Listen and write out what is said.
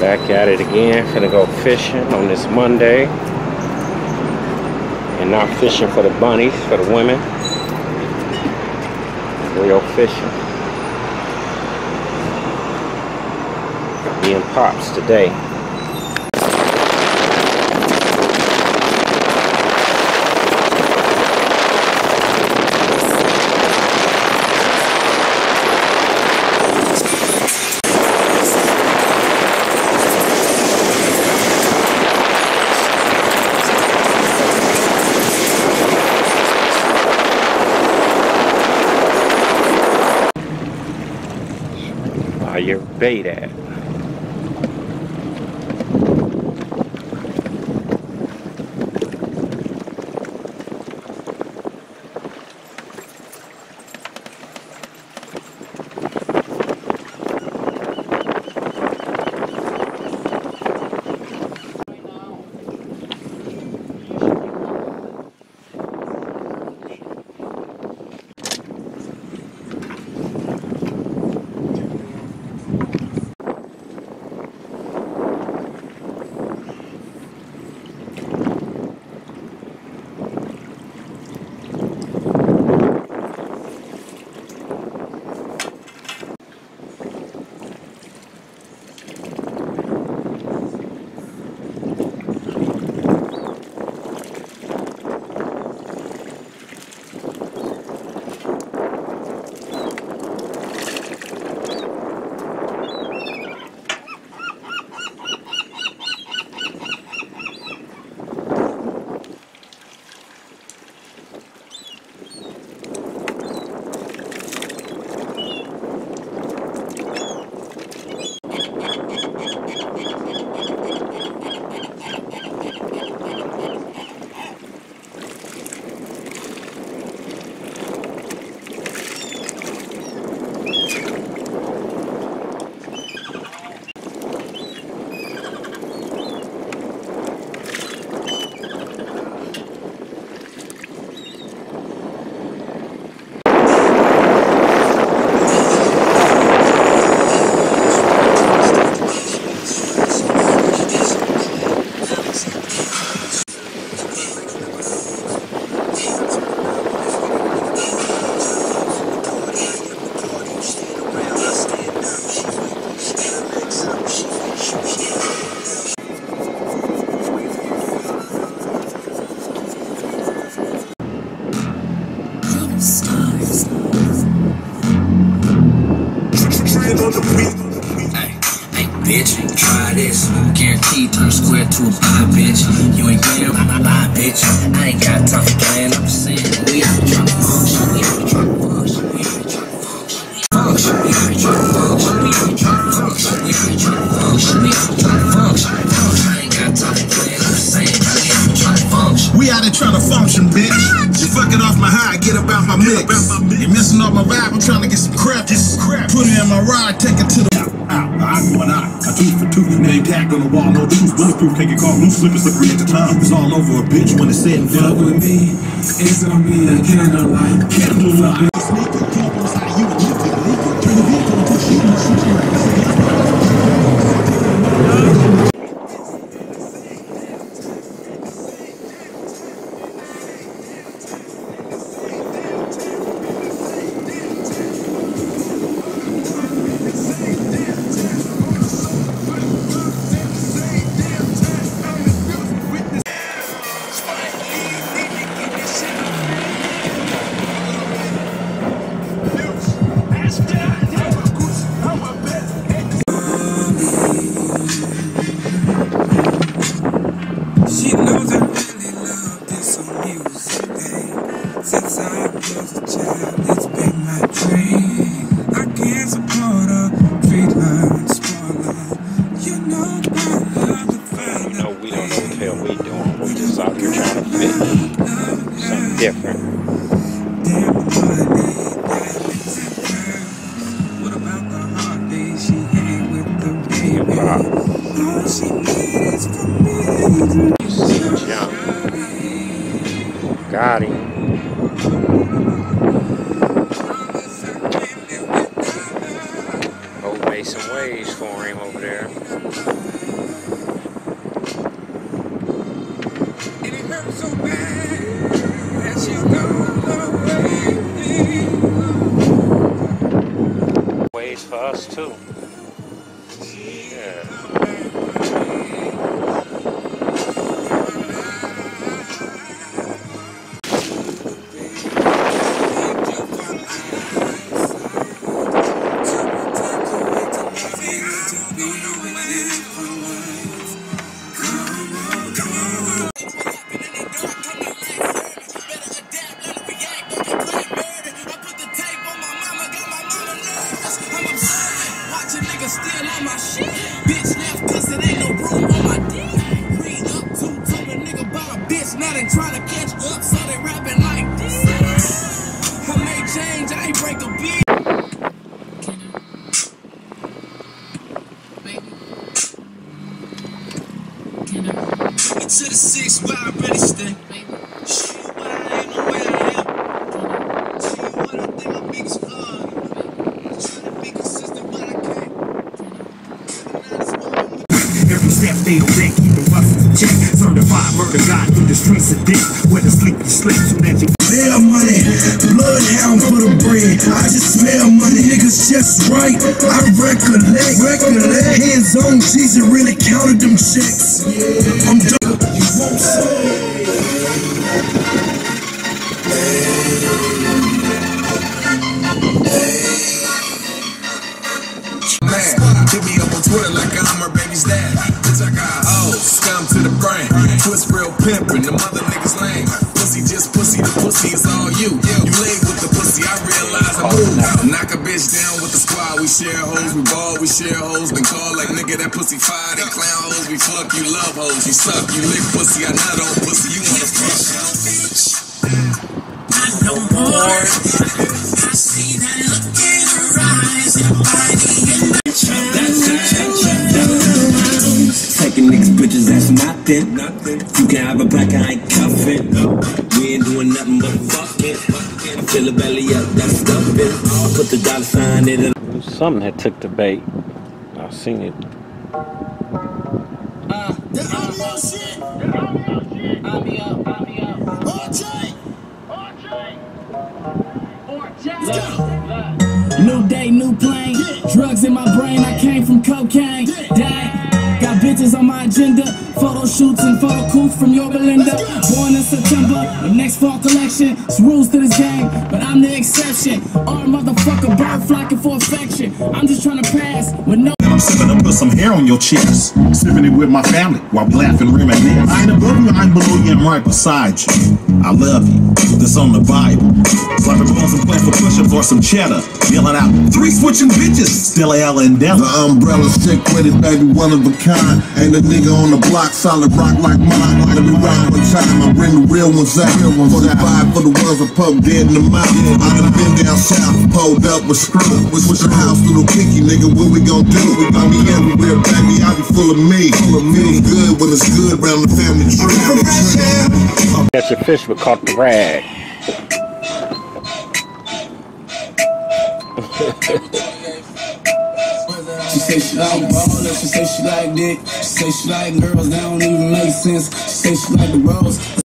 Back at it again. Finna go fishing on this Monday. And not fishing for the bunnies, for the women. Real fishing. Me and Pops today. Your bait at. Bitch, try this. Guaranteed turn square to a pie, bitch. You ain't damn, I'm a lie, bitch. I ain't got time for playing. I'm just saying, we out here trying to function. We out here trying to function. We out here trying to function. We out here trying to function. We out here trying to function. We out here trying to function. We out here trying to function. I ain't got time for playing. I'm just saying, we out here trying to function. We out here trying to function, bitch. You fucking off my high, get about my mix. You messing up my vibe, I'm trying to get some crap. Put it in my ride, take it to the I go an eye, a tooth for tooth, name tag on the wall, no truth, bulletproof, can't get caught loose, slippery, slippery at the time. It's all over a bitch when it's said and done. Fuck with me, it's gonna be a candlelight. Candlelight. Sneak your deep inside you and lift it, leak it. Turn the vehicle and push you in the since I was a child, it's been my dream. I can't support her, treat her and spoil her. You know I love the fact that We don't know what the hell we doing. We're just out here trying to fish. Something different. Damn money, diamonds and pearls. What about the hard days she hang with the baby? All she needs from me is jump. Got him. Made some waves for him over there. for us too. Yeah. Still on my shit. Bitch left cause it ain't no room on my dick. Read up to a nigga about a bitch. Now they tryna catch up, so they rapping like this. I made change, I ain't break a beat. Can I? Get to the 6 where I really stay. Shit, why I ain't know where I am. Tell you what, I think my biggest flaw. Tryna be consistent, but I can't. Every step they don't make, keep the hustle in check. Certified murder guy through the streets of dick. Where the sleepy sleep, so that you smell money, bloodhound for the bread. I just smell money, niggas just right. I recollect. Hands on cheese and really counted them checks. I'm done. You won't say. Hit me up on Twitter like I'm her baby's dad. Bitch, I got hoes, scum to the brain. Twist real pimpin', the mother niggas lame. Pussy just pussy, the pussy is all you. You lay with the pussy, I realize I move. Knock a bitch down with the squad. We share hoes, we ball, we share hoes. Been called like nigga, that pussy fire. They clown hoes, we fuck, you love hoes. You suck, you lick pussy, I nut on pussy, you wanna fuck. I know more. I see that look in her eyes. Your body in the taking niggas pictures, that's nothing. You can have a black eye, ain't cuffin'. We ain't doing nothing but fucking. I fill a belly up, that's stuffin'. Put the dollar sign in it. Something had took the bait. I've seen it. New day, new plane. Drugs in my brain, I came from cocaine. Dang, got bitches on my agenda. Photo shoots and photo coups from your Belinda. Born in September, the next fall collection. It's rules to this game, but I'm the exception. All motherfucker bird flocking for affection. I'm just trying to pass with no. I'm sipping up with some hair on your chest. Sipping it with my family while we laugh and reminisce. I ain't above you, I ain't below you, I'm right beside you. I love you, this on the Bible. Slapping balls and playing for push-ups or some cheddar. Yelling out, 3 switching bitches, still L and Della. The umbrella stick with it, baby, one of a kind. Ain't a nigga on the block, solid rock like mine. Let me rock one time, I bring the real ones out. 45 for the ones I poke dead in the mouth. I done been down south, pulled up with screw. With your house, little kinky, nigga, what we gon' do? We gon' be everywhere, baby, I be full of me. Feeling good when it's good round the family tree. Catch a fish but caught the rag. She say she like ballin', she say she like dick. She say she like girls that don't even make sense. She say she like the rose.